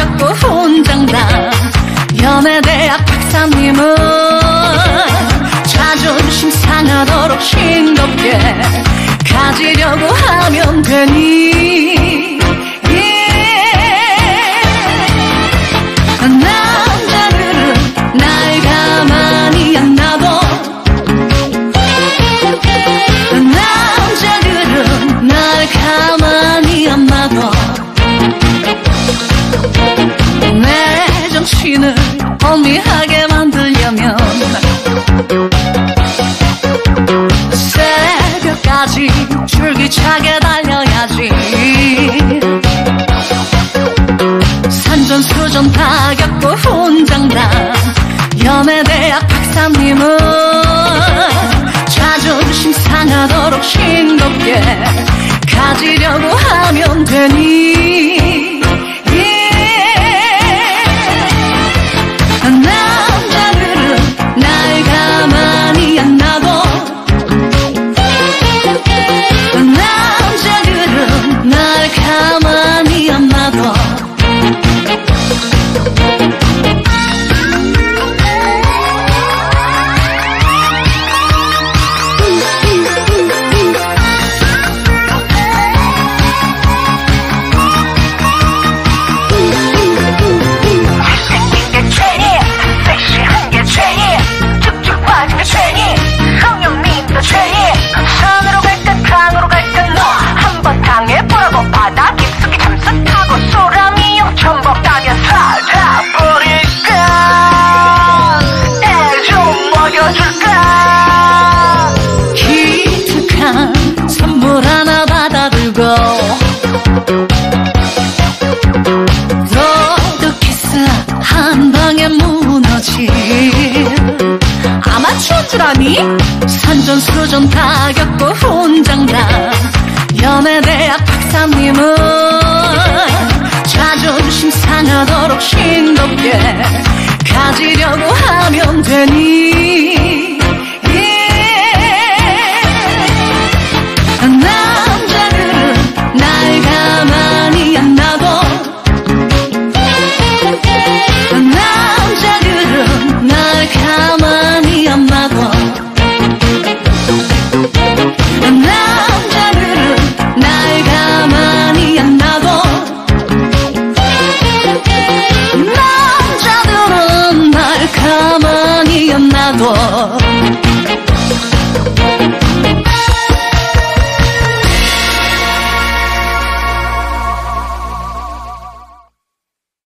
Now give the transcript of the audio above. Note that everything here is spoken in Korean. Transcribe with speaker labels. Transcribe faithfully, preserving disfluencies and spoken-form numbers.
Speaker 1: 겪고 훈장단 연애대학 박사님은 자존심 상하도록 싱겁게 가지려고 하면 되니 남자들은 날 가만히 안 놔둬 남자들은 날 가만히 안 놔둬 내 정신을 혼미하게 만들려면 새벽까지 줄기차게 달려야지 산전수전 다 겪고 훈장단 연애대학 박사님은 자존심 상하도록 싱겁게 가지려고 하면 되니 남자들은 날 가만히 안 놔둬 남자들은 날 가만히 안 놔둬 바다 깊숙이 잠수타고 소라미 용천 먹다면 살아버릴까 애 좀 먹여줄까 기특한 선물 하나 받아들고 너도 키스 한 방에 무너질 아마추어인 줄 아니? 산전수전 다 겪고 훈장단 연애대학 박사님은 자존심 상하도록 싱겁게 가지려고 하면 되니 남자들은 날 가만히 안 놔둬 남자들은 날 가만히 안 놔둬 남자들은 날 가만히 안 놔둬 남자들은 날 가만히 안 놔둬